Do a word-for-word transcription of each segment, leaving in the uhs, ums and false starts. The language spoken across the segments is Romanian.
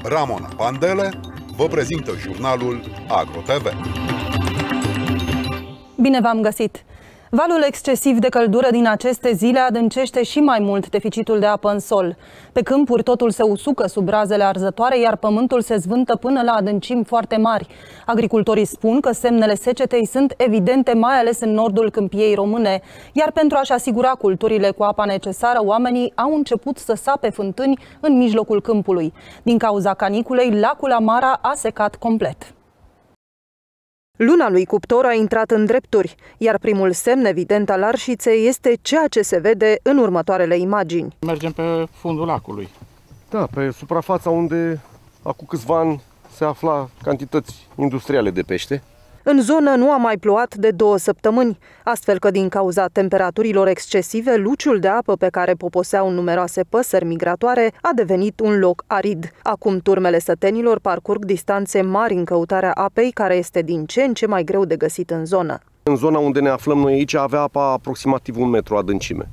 Ramona Pandele vă prezintă jurnalul AgroTV. Bine v-am găsit! Valul excesiv de căldură din aceste zile adâncește și mai mult deficitul de apă în sol. Pe câmpuri totul se usucă sub razele arzătoare, iar pământul se zvântă până la adâncimi foarte mari. Agricultorii spun că semnele secetei sunt evidente, mai ales în nordul câmpiei române, iar pentru a-și asigura culturile cu apa necesară, oamenii au început să sape fântâni în mijlocul câmpului. Din cauza caniculei, lacul Amara a secat complet. Luna lui cuptor a intrat în drepturi, iar primul semn evident al arșiței este ceea ce se vede în următoarele imagini. Mergem pe fundul lacului. Da, pe suprafața unde acum câțiva ani se afla cantități industriale de pește. În zonă nu a mai plouat de două săptămâni, astfel că din cauza temperaturilor excesive, luciul de apă pe care poposeau numeroase păsări migratoare a devenit un loc arid. Acum turmele sătenilor parcurg distanțe mari în căutarea apei, care este din ce în ce mai greu de găsit în zonă. În zona unde ne aflăm noi aici avea apa aproximativ un metru adâncime.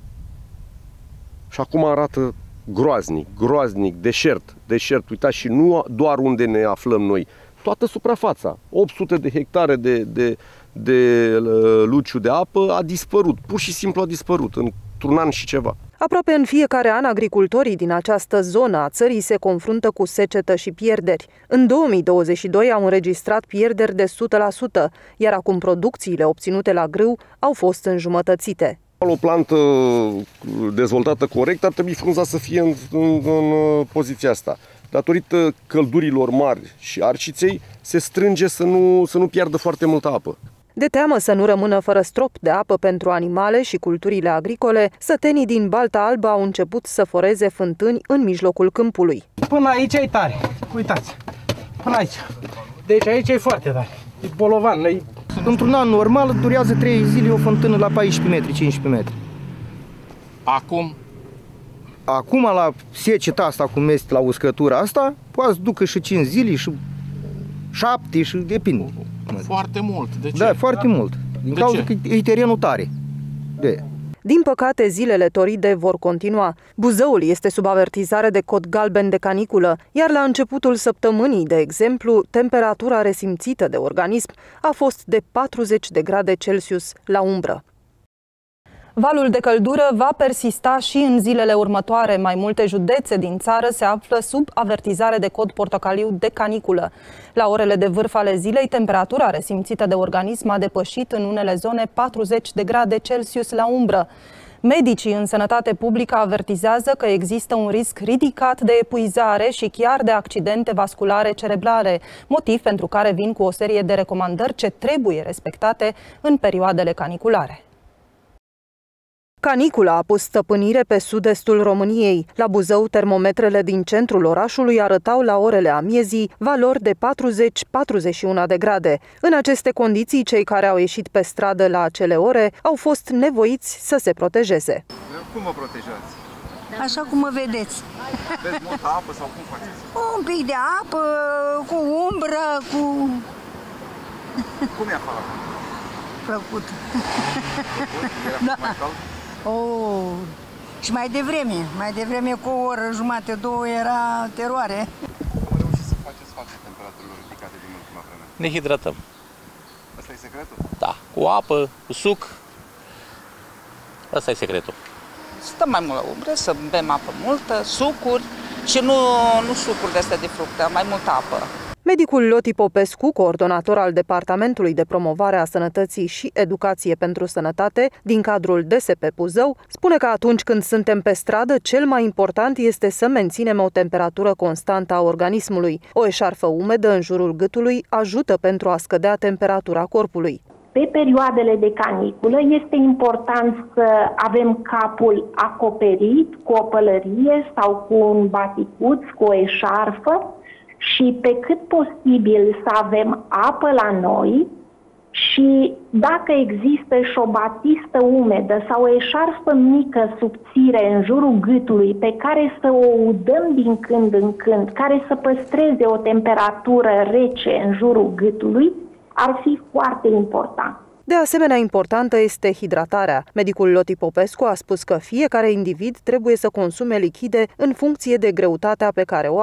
Și acum arată groaznic, groaznic, deșert, deșert. Uitați, și nu doar unde ne aflăm noi, toată suprafața, opt sute de hectare de, de, de luciu de apă a dispărut, pur și simplu a dispărut, într-un an și ceva. Aproape în fiecare an, agricultorii din această zonă a țării se confruntă cu secetă și pierderi. În două mii douăzeci și doi au înregistrat pierderi de o sută la sută, iar acum producțiile obținute la grâu au fost înjumătățite. O plantă dezvoltată corect ar trebui frunza să fie în, în, în poziția asta. Datorită căldurilor mari și arșiței, se strânge să nu, să nu piardă foarte multă apă. De teamă să nu rămână fără strop de apă pentru animale și culturile agricole, sătenii din Balta Albă au început să foreze fântâni în mijlocul câmpului. Până aici e tare, uitați, până aici. Deci aici e foarte tare, e bolovan. E... Într-un an normal durează trei zile o fântână la paisprezece metri, cincisprezece metri. Acum? Acum, la seceta asta, cum este la uscătura asta, poate să ducă și cinci zile, și șapte, și depinde. Foarte mult. De ce? Da, foarte da. mult. Din de cauza ce? Că e terenul tare. De. Din păcate, zilele toride vor continua. Buzăul este sub avertizare de cod galben de caniculă, iar la începutul săptămânii, de exemplu, temperatura resimțită de organism a fost de patruzeci de grade Celsius la umbră. Valul de căldură va persista și în zilele următoare. Mai multe județe din țară se află sub avertizare de cod portocaliu de caniculă. La orele de vârf ale zilei, temperatura resimțită de organism a depășit în unele zone patruzeci de grade Celsius la umbră. Medicii în sănătate publică avertizează că există un risc ridicat de epuizare și chiar de accidente vasculare cerebrale, motiv pentru care vin cu o serie de recomandări ce trebuie respectate în perioadele caniculare. Canicula a pus stăpânire pe sud-estul României. La Buzău, termometrele din centrul orașului arătau la orele amiezii valori de patruzeci - patruzeci și unu de grade. În aceste condiții, cei care au ieșit pe stradă la acele ore au fost nevoiți să se protejeze. Cum vă protejați? Așa cum mă vedeți. Aveți multă apă sau cum faceți? Un pic de apă, cu umbră, cu... Cum e afară? Plăcut. Plăcut? Era da. mai cald? Oh, și mai devreme, mai devreme cu o oră jumate, două era teroare. Cum reușiți să faceți față temperaturilor ridicate din ultima vreme? Ne hidratăm. Asta e secretul? Da, cu apă, cu suc. Asta e secretul. Stăm mai mult la umbră, să bem apă multă, sucuri și nu, nu sucuri de astea de fructe, mai multă apă. Medicul Loti Popescu, coordonator al Departamentului de Promovare a Sănătății și Educație pentru Sănătate din cadrul D S P Buzău, spune că atunci când suntem pe stradă, cel mai important este să menținem o temperatură constantă a organismului. O eșarfă umedă în jurul gâtului ajută pentru a scădea temperatura corpului. Pe perioadele de caniculă este important să avem capul acoperit cu o pălărie sau cu un baticuț, cu o eșarfă, și pe cât posibil să avem apă la noi și dacă există și o batistă umedă sau o eșarfă mică subțire în jurul gâtului pe care să o udăm din când în când, care să păstreze o temperatură rece în jurul gâtului, ar fi foarte important. De asemenea, importantă este hidratarea. Medicul Loti Popescu a spus că fiecare individ trebuie să consume lichide în funcție de greutatea pe care o are.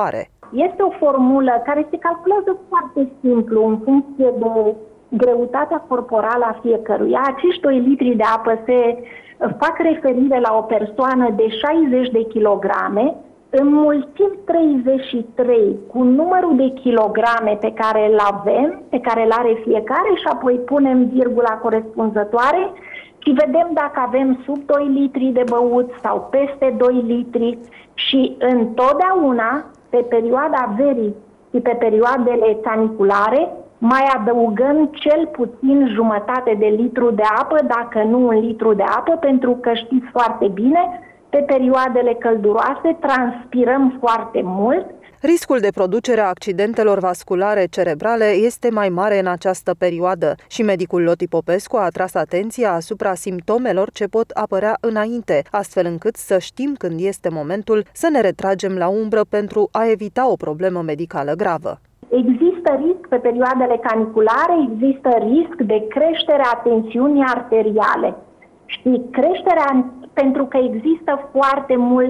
Este o formulă care se calculează foarte simplu în funcție de greutatea corporală a fiecăruia. Acești doi litri de apă se fac referire la o persoană de șaizeci de kilograme, înmulțim treizeci și trei cu numărul de kilograme pe care îl avem, pe care îl are fiecare și apoi punem virgula corespunzătoare și vedem dacă avem sub doi litri de băut sau peste doi litri și întotdeauna pe perioada verii și pe perioadele caniculare mai adăugăm cel puțin jumătate de litru de apă, dacă nu un litru de apă, pentru că știți foarte bine, pe perioadele călduroase transpirăm foarte mult. Riscul de producere a accidentelor vasculare cerebrale este mai mare în această perioadă și medicul Loti Popescu a atras atenția asupra simptomelor ce pot apărea înainte, astfel încât să știm când este momentul să ne retragem la umbră pentru a evita o problemă medicală gravă. Există risc pe perioadele caniculare, există risc de creștere a tensiunii arteriale. Și creșterea, pentru că există foarte mult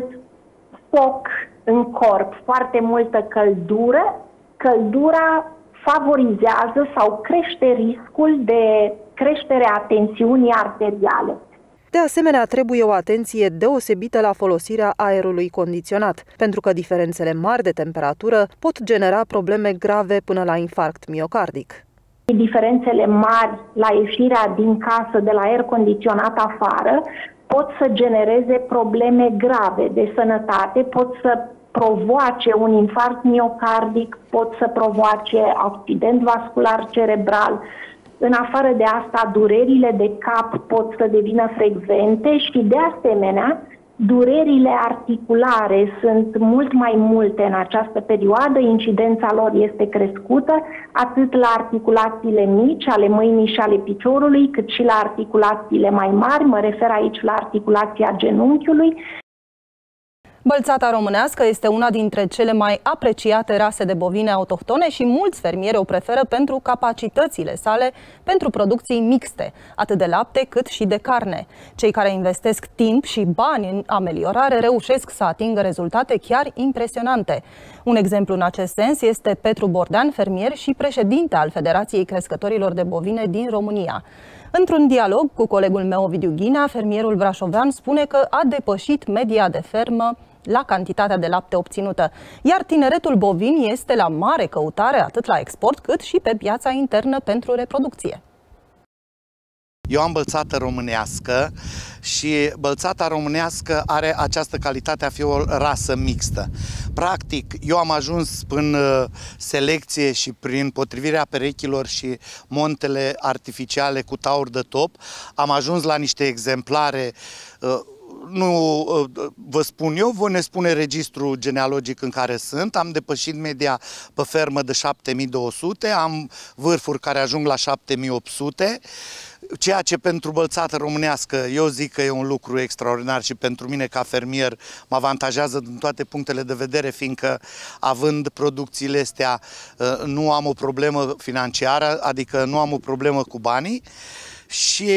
foc în corp, foarte multă căldură, căldura favorizează sau crește riscul de creștere a tensiunii arteriale. De asemenea, trebuie o atenție deosebită la folosirea aerului condiționat, pentru că diferențele mari de temperatură pot genera probleme grave până la infarct miocardic. Diferențele mari la ieșirea din casă de la aer condiționat afară pot să genereze probleme grave de sănătate, pot să provoace un infarct miocardic, pot să provoace accident vascular cerebral. În afară de asta, durerile de cap pot să devină frecvente și, de asemenea, durerile articulare sunt mult mai multe în această perioadă, incidența lor este crescută, atât la articulațiile mici, ale mâinii și ale piciorului, cât și la articulațiile mai mari, mă refer aici la articulația genunchiului. Bălțata românească este una dintre cele mai apreciate rase de bovine autohtone și mulți fermieri o preferă pentru capacitățile sale pentru producții mixte, atât de lapte cât și de carne. Cei care investesc timp și bani în ameliorare reușesc să atingă rezultate chiar impresionante. Un exemplu în acest sens este Petru Bordean, fermier și președinte al Federației Crescătorilor de Bovine din România. Într-un dialog cu colegul meu Ovidiu Ghinea, fermierul brașovean spune că a depășit media de fermă la cantitatea de lapte obținută, iar tineretul bovin este la mare căutare atât la export cât și pe piața internă pentru reproducție. Eu am bălțată românească și bălțata românească are această calitate a fi o rasă mixtă. Practic, eu am ajuns prin selecție și prin potrivirea perechilor și montele artificiale cu tauri de top, am ajuns la niște exemplare. Nu vă spun eu, vă ne spune registrul genealogic în care sunt. Am depășit media pe fermă de șapte mii două sute, am vârfuri care ajung la șapte mii opt sute, ceea ce pentru bălțată românească eu zic că e un lucru extraordinar și pentru mine ca fermier mă avantajează din toate punctele de vedere, fiindcă având producțiile astea nu am o problemă financiară, adică nu am o problemă cu banii și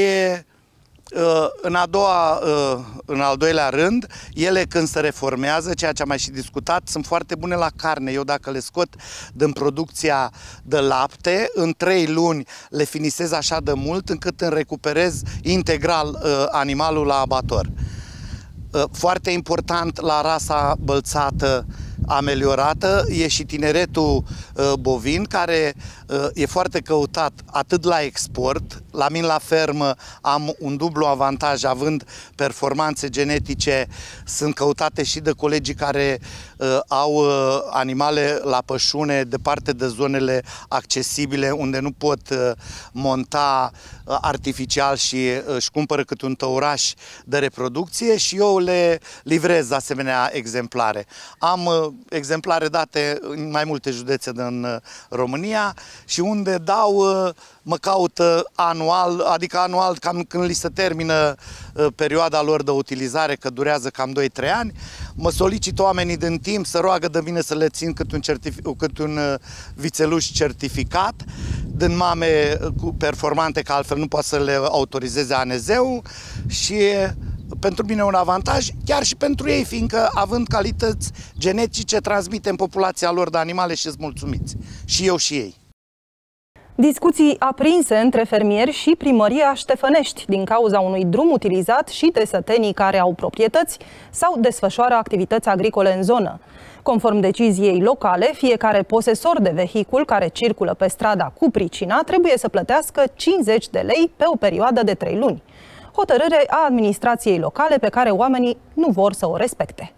În, a doua, în al doilea rând, ele când se reformează, ceea ce am mai și discutat, sunt foarte bune la carne. Eu dacă le scot din producția de lapte, în trei luni le finisez așa de mult încât îmi recuperez integral animalul la abator. Foarte important la rasa bălțată ameliorată e și tineretul uh, bovin, care uh, e foarte căutat atât la export. La mine la fermă am un dublu avantaj, având performanțe genetice, sunt căutate și de colegii care uh, au uh, animale la pășune departe de zonele accesibile, unde nu pot uh, monta uh, artificial și uh, își cumpără câte un tăuraș de reproducție și eu le livrez asemenea exemplare. Am uh, exemplare date în mai multe județe din România și unde dau, mă caută anual, adică anual cam când li se termină perioada lor de utilizare, că durează cam doi trei ani, mă solicită oamenii din timp să roagă de mine să le țin cât un, cât un vițeluș certificat din mame performante, că altfel nu poate să le autorizeze A N Z-ul și pentru mine un avantaj, chiar și pentru ei, fiindcă având calități genetice, transmitem populația lor de animale și sunt mulțumiți. Și eu și ei. Discuții aprinse între fermieri și primăria Ștefănești din cauza unui drum utilizat și de sătenii care au proprietăți sau desfășoară activități agricole în zonă. Conform deciziei locale, fiecare posesor de vehicul care circulă pe strada cu pricina trebuie să plătească cincizeci de lei pe o perioadă de trei luni. Hotărâre a administrației locale pe care oamenii nu vor să o respecte.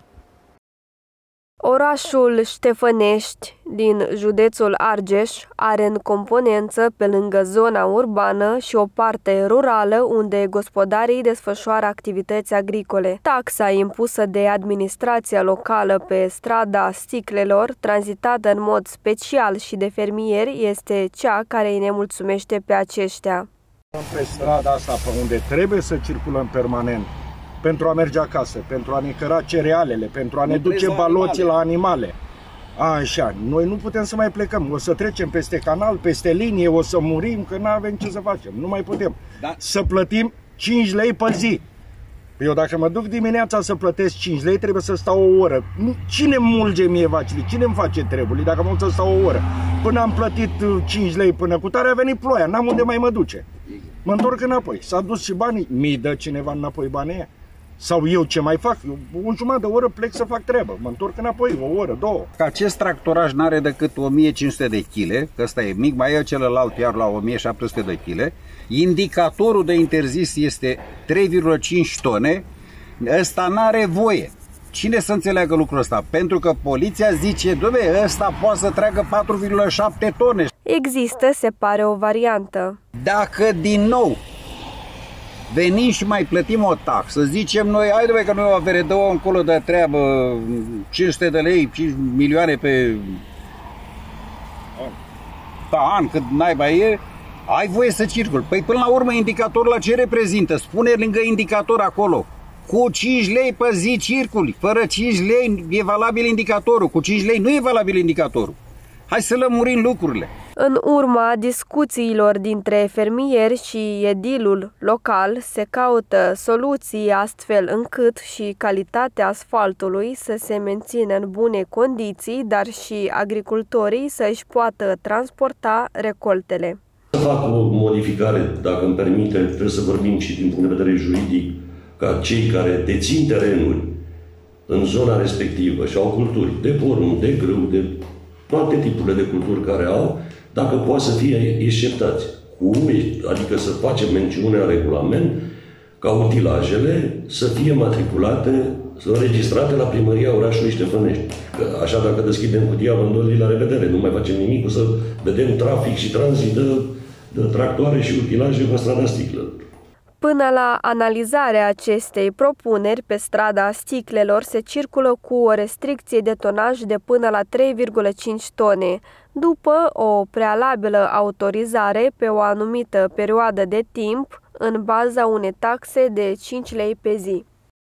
Orașul Ștefănești din județul Argeș are în componență, pe lângă zona urbană, și o parte rurală unde gospodarii desfășoară activități agricole. Taxa impusă de administrația locală pe strada Sticlelor, tranzitată în mod special și de fermieri, este cea care îi nemulțumește pe aceștia. Pe strada asta, pe unde trebuie să circulăm permanent, pentru a merge acasă, pentru a ne căra cerealele, pentru a ne duce baloții la animale. Așa, noi nu putem să mai plecăm, o să trecem peste canal, peste linie, o să murim, că nu avem ce să facem, nu mai putem. Da. Să plătim cinci lei pe zi. Eu dacă mă duc dimineața să plătesc cinci lei, trebuie să stau o oră. Cine mulge mie vacile? Cine îmi face treburi dacă mă duc să stau o oră? Până am plătit cinci lei până cu tare, a venit ploaia, n-am unde mai mă duce. Mă întorc înapoi, s-a dus și banii, mi-i dă cineva înapoi banii aia? Sau eu ce mai fac? Eu o jumătate de oră plec să fac treabă. Mă întorc înapoi, o oră, două. Acest tractoraj n-are decât o mie cinci sute de kilograme, că ăsta e mic, mai e celălalt iar la o mie șapte sute de kilograme. Indicatorul de interzis este trei virgulă cinci tone. Ăsta n-are voie. Cine să înțeleagă lucrul ăsta? Pentru că poliția zice, doamne, ăsta poate să treacă patru virgulă șapte tone. Există, se pare, o variantă. Dacă din nou venim și mai plătim o taxă, zicem noi, haide bă, că noi o avere, dă-o încolo de treabă, cinci sute de lei, cinci milioane pe pe an, cât naiba e, ai voie să circul. Păi până la urmă indicatorul la ce reprezintă? Spune lângă indicator acolo, cu cinci lei pe zi circuli, fără cinci lei e valabil indicatorul, cu cinci lei nu e valabil indicatorul. Hai să lămurim lucrurile. În urma discuțiilor dintre fermieri și edilul local se caută soluții astfel încât și calitatea asfaltului să se mențină în bune condiții, dar și agricultorii să își poată transporta recoltele. Să fac o modificare, dacă îmi permite, trebuie să vorbim și din punct de vedere juridic, ca cei care dețin terenuri în zona respectivă și au culturi de porumb, de grâu, de toate tipurile de culturi care au, dacă poate să fie exceptați. Cum? Adică să facem mențiune în regulament ca utilajele să fie matriculate, să înregistrate la primăria orașului Ștefănești. Că așa dacă deschidem cutia vândorii, la revedere, nu mai facem nimic, o să vedem trafic și tranzit de, de tractoare și utilaje pe strada Sticlă. Până la analizarea acestei propuneri, pe strada Sticlelor se circulă cu o restricție de tonaj de până la trei virgulă cinci tone, după o prealabilă autorizare pe o anumită perioadă de timp, în baza unei taxe de cinci lei pe zi.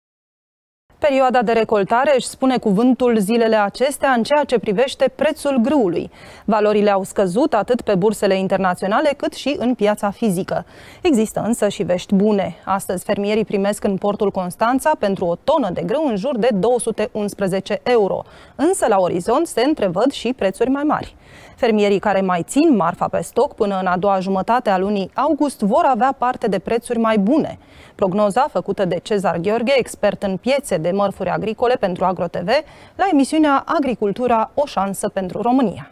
Perioada de recoltare își spune cuvântul zilele acestea în ceea ce privește prețul grâului. Valorile au scăzut atât pe bursele internaționale cât și în piața fizică. Există însă și vești bune. Astăzi fermierii primesc în portul Constanța pentru o tonă de grâu în jur de două sute unsprezece euro. Însă la orizont se întrevăd și prețuri mai mari. Fermierii care mai țin marfa pe stoc până în a doua jumătate a lunii august vor avea parte de prețuri mai bune. Prognoza făcută de Cezar Gheorghe, expert în piețe de mărfuri agricole pentru AgroTV, la emisiunea Agricultura, o șansă pentru România.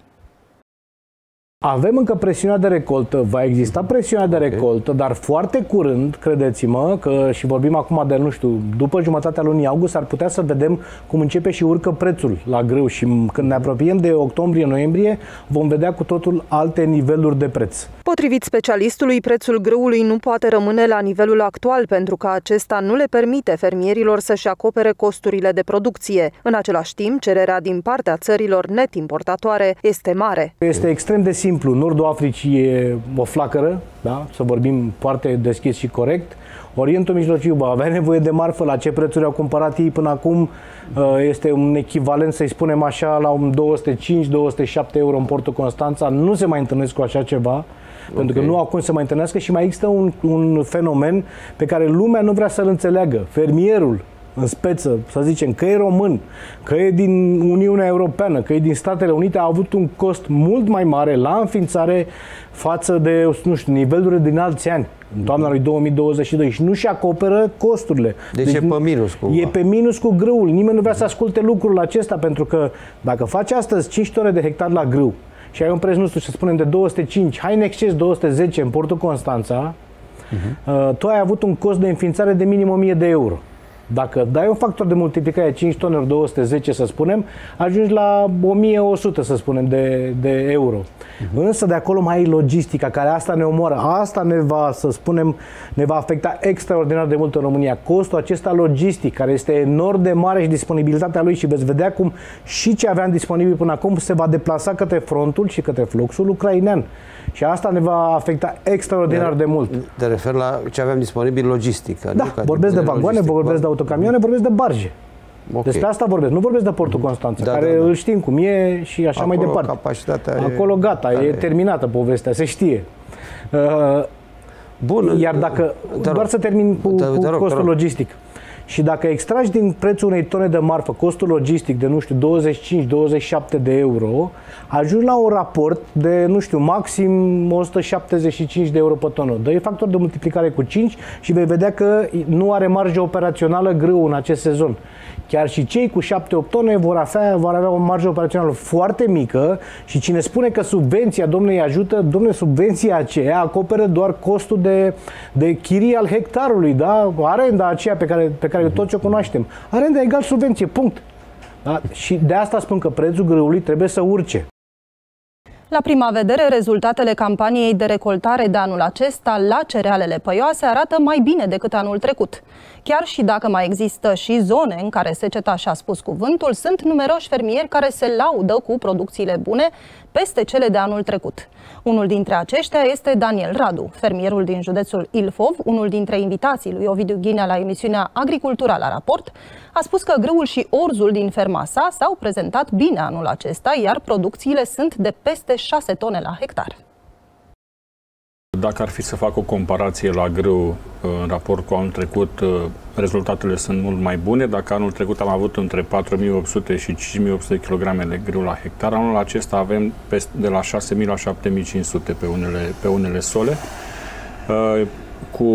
Avem încă presiunea de recoltă, va exista presiunea de recoltă, dar foarte curând, credeți-mă, că și vorbim acum de, nu știu, după jumătatea lunii august, ar putea să vedem cum începe și urcă prețul la grâu și când ne apropiem de octombrie-noiembrie, vom vedea cu totul alte niveluri de preț. Potrivit specialistului, prețul grâului nu poate rămâne la nivelul actual pentru că acesta nu le permite fermierilor să-și acopere costurile de producție. În același timp, cererea din partea țărilor net importatoare este mare. Este extrem de simplu simplu, Nordul Africii e o flacără, da? Să vorbim foarte deschis și corect. Orientul Mijlociu va avea nevoie de marfă, la ce prețuri au cumpărat ei până acum este un echivalent, să-i spunem așa, la un două sute cinci două sute șapte euro în portul Constanța. Nu se mai întâlnesc cu așa ceva, okay. pentru că nu au cum să mai întâlnească și mai există un, un fenomen pe care lumea nu vrea să-l înțeleagă. Fermierul în speță, să zicem, că e român, că e din Uniunea Europeană, că e din Statele Unite, a avut un cost mult mai mare la înființare față de, nu știu, nivelurile din alți ani, în toamna lui două mii douăzeci și doi, și nu și acoperă costurile. Deci, deci e pe minus cu... E pe minus cu grâul. Nimeni nu vrea să asculte lucrul acesta, pentru că dacă faci astăzi cinci tone de hectar la grâu și ai un preț, nu știu, să spunem de două sute cinci, hai în exces două sute zece în portul Constanța, uh-huh. tu ai avut un cost de înființare de minim o mie de euro. Dacă dai un factor de multiplicare cinci tone ori două sute zece, să spunem, ajungi la o mie o sută, să spunem, de, de euro. Uh-huh. Însă de acolo mai e logistica, care asta ne omoară. Asta ne va, să spunem, ne va afecta extraordinar de mult în România. Costul acesta logistic, care este enorm de mare, și disponibilitatea lui, și veți vedea cum și ce aveam disponibil până acum se va deplasa către frontul și către fluxul ucrainean. Și asta ne va afecta extraordinar de, de mult. Te refer la ce aveam disponibil logistic. Da, adică vorbesc de vagoane, logistic, vorbesc de autocamioane, vorbesc de barge. Okay. Despre asta vorbesc, nu vorbesc de portul Constanța, da, care da, da. îl știm cum e și așa acolo mai departe. Capacitatea acolo e, gata, e terminată povestea, se știe. Uh, Bun. Iar dacă, doar să termin cu, cu rog, costul logistic. Și dacă extragi din prețul unei tone de marfă costul logistic de, nu știu, douăzeci și cinci douăzeci și șapte de euro, ajungi la un raport de, nu știu, maxim o sută șaptezeci și cinci de euro pe tonă. Dă-i factor de multiplicare cu cinci și vei vedea că nu are marjă operațională grâu în acest sezon. Chiar și cei cu șapte opt tone vor avea, vor avea o marjă operațională foarte mică și cine spune că subvenția, domnule, îi ajută, domnule, subvenția aceea acoperă doar costul de, de chirie al hectarului, da? Arenda aceea pe care, pe care toți o cunoaștem. Arenda egal subvenție, punct. Da? Și de asta spun că prețul grâului trebuie să urce. La prima vedere, rezultatele campaniei de recoltare de anul acesta la cerealele păioase arată mai bine decât anul trecut. Chiar și dacă mai există și zone în care seceta și-a spus cuvântul, sunt numeroși fermieri care se laudă cu producțiile bune peste cele de anul trecut. Unul dintre aceștia este Daniel Radu, fermierul din județul Ilfov, unul dintre invitații lui Ovidiu Ghinea la emisiunea Agricultura la raport, a spus că grâul și orzul din ferma sa s-au prezentat bine anul acesta, iar producțiile sunt de peste șase tone la hectar. Dacă ar fi să fac o comparație la grâu în raport cu anul trecut, rezultatele sunt mult mai bune. Dacă anul trecut am avut între patru mii opt sute și cinci mii opt sute de kilograme de grâu la hectar, anul acesta avem de la șase mii la șapte mii cinci sute pe unele, pe unele sole, cu,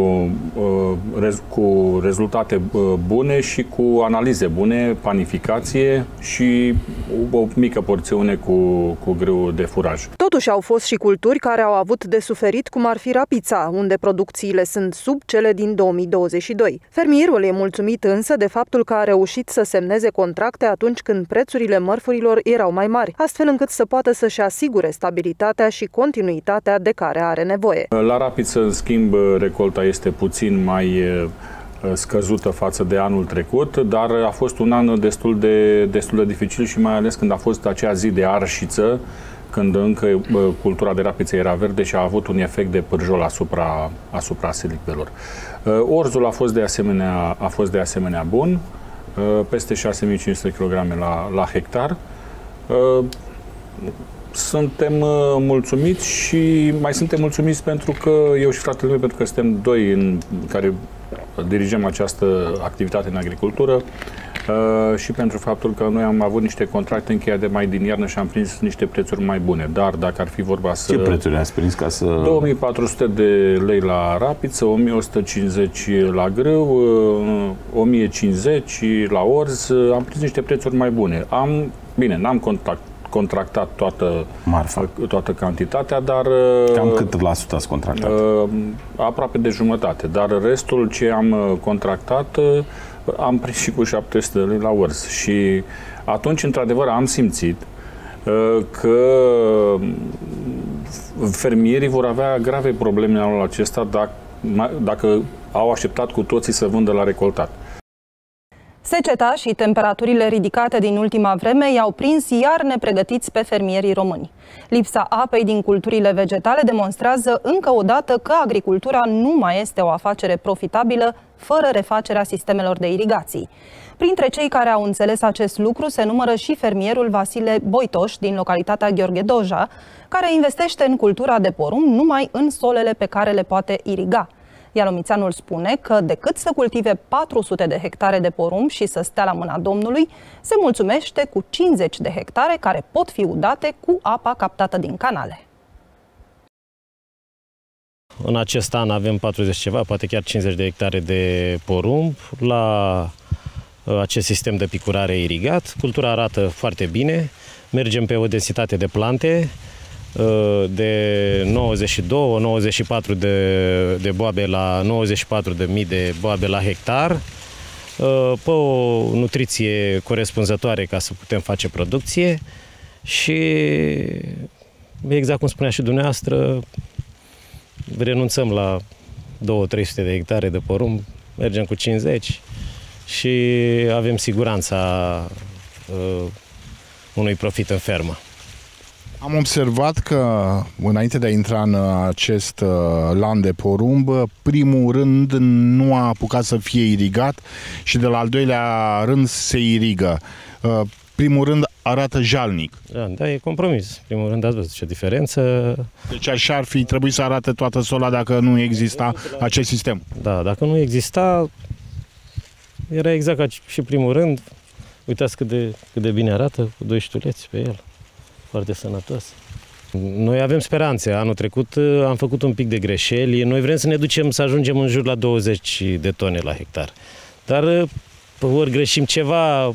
cu rezultate bune și cu analize bune, panificație și o mică porțiune cu, cu grâu de furaj. Totuși au fost și culturi care au avut de suferit, cum ar fi rapița, unde producțiile sunt sub cele din două mii douăzeci și doi. Fermierul e mulțumit însă de faptul că a reușit să semneze contracte atunci când prețurile mărfurilor erau mai mari, astfel încât să poată să-și asigure stabilitatea și continuitatea de care are nevoie. La rapiță, în schimb, recolta este puțin mai scăzută față de anul trecut, dar a fost un an destul de, destul de dificil și mai ales când a fost acea zi de arșiță, când încă cultura de rapiță era verde și a avut un efect de pârjol asupra, asupra silicvelor. Orzul a fost de asemenea, a fost de asemenea bun, peste șase mii cinci sute de kilograme la, la hectar. Suntem mulțumiți și mai suntem mulțumiți pentru că eu și fratele meu, pentru că suntem doi în care dirigem această activitate în agricultură și pentru faptul că noi am avut niște contracte încheiate mai din iarnă și am prins niște prețuri mai bune. Dar dacă ar fi vorba să... Ce prețuri ați prins ca să... două mii patru sute de lei la rapiță, o mie o sută cincizeci la grâu, o mie cincizeci la orz. Am prins niște prețuri mai bune. Am, bine, n-am contact contractat toată, Marfa. toată cantitatea, dar... Cam cât la sută ați contractat? Aproape de jumătate, dar restul ce am contractat am prins și cu șapte sute de lei la orz. Și atunci, într-adevăr, am simțit că fermierii vor avea grave probleme anul acesta dacă, dacă au așteptat cu toții să vândă la recoltat. Seceta și temperaturile ridicate din ultima vreme i-au prins iar nepregătiți pe fermierii români. Lipsa apei din culturile vegetale demonstrează încă o dată că agricultura nu mai este o afacere profitabilă fără refacerea sistemelor de irigații. Printre cei care au înțeles acest lucru se numără și fermierul Vasile Boitoș din localitatea Gheorghe Doja, care investește în cultura de porumb numai în solele pe care le poate iriga. Ialomițeanul spune că decât să cultive patru sute de hectare de porumb și să stea la mâna Domnului, se mulțumește cu cincizeci de hectare care pot fi udate cu apa captată din canale. În acest an avem patruzeci ceva, poate chiar cincizeci de hectare de porumb la acest sistem de picurare irigat. Cultura arată foarte bine, mergem pe o densitate de plante de nouăzeci și doi nouăzeci și patru de, de boabe la nouăzeci și patru de mii de boabe la hectar, pe o nutriție corespunzătoare ca să putem face producție și, exact cum spunea și dumneavoastră, renunțăm la două trei sute de hectare de porumb, mergem cu cincizeci și avem siguranța uh, unui profit în fermă. Am observat că, înainte de a intra în acest uh, lan de porumb, primul rând nu a apucat să fie irigat și de la al doilea rând se irigă. Uh, primul rând arată jalnic. Da, da, e compromis. Primul rând ați văzut ce diferență. Deci așa ar fi trebuit să arate toată sola dacă nu exista acest sistem. Da, dacă nu exista, era exact ca și primul rând. Uitați cât de, cât de bine arată, cu doi ștuleți pe el. Foarte sănătos. Noi avem speranțe. Anul trecut am făcut un pic de greșeli. Noi vrem să ne ducem să ajungem în jur la douăzeci de tone la hectar. Dar ori greșim ceva,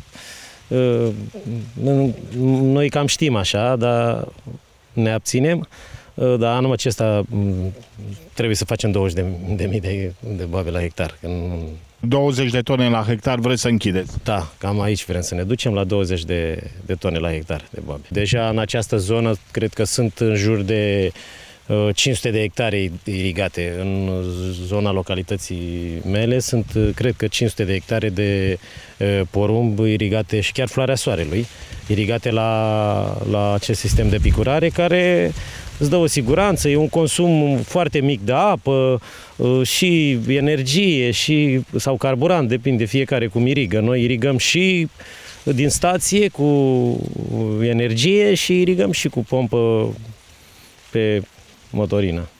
noi cam știm așa, dar ne abținem. Dar anul acesta trebuie să facem douăzeci de mii de, de boabe la hectar. Că nu... douăzeci de tone la hectar vreți să închideți? Da, cam aici vrem să ne ducem, la douăzeci de, de tone la hectar de boabe. Deja în această zonă cred că sunt în jur de uh, cinci sute de hectare irigate. În zona localității mele sunt, cred că, cinci sute de hectare de uh, porumb irigate și chiar floarea soarelui, irigate la, la acest sistem de picurare care îți dă o siguranță, e un consum foarte mic de apă și energie și, sau carburant, depinde fiecare cum irigă. Noi irigăm și din stație cu energie și irigăm și cu pompă pe motorină.